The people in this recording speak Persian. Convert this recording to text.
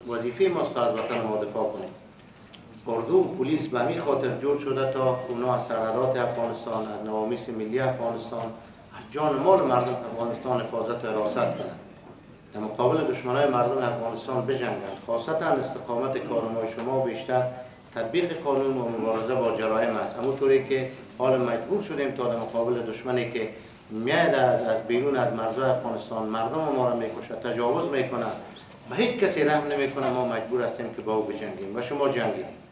وظیفه ماست تا از وطن ما دفاع کنیم. اردو و پلیس به همین خاطر جور شده تا اونا از سرحدات افغانستان، از نوامیس ملی افغانستان، از جان و مال مردم افغانستان حفاظت و حراست کنند، در مقابل دشمنای مردم افغانستان بجنگند. خاصتا استقامت کارنامه شما بیشتر تطبیق قانون و مبارزه با جرایم است، همونطوری که حال مجبور شدیم تا در مقابل دشمنی که میاد از بیرون از مرزهای افغانستان مردم ما را میکشه، تجاوز میکنه، به هیچ کسی رحم نمیکنه، ما مجبور هستیم که با او بجنگیم و شما جنگیدید.